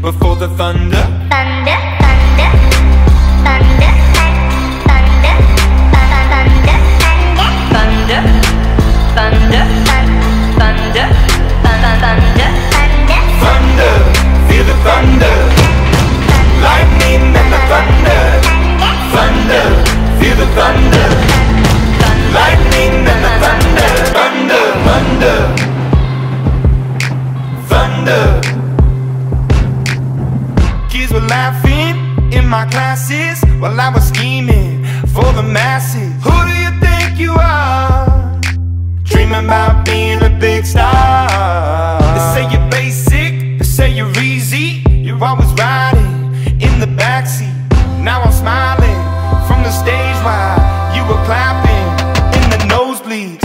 before the thunder. Thunder, thunder, thunder, thunder, thunder, thunder, thunder, thunder, thunder, Thunder, feel the thunder. Lightning and the thunder. Thunder, feel the thunder. Lightning and the thunder. Thunder, thunder, thunder. Kids were laughing in my classes while I was scheming for the masses. Who do you think you are? Dreaming about being a big star. They say you're basic, they say you're easy. You're always riding in the backseat. Now I'm smiling from the stage while you were clapping in the nosebleeds.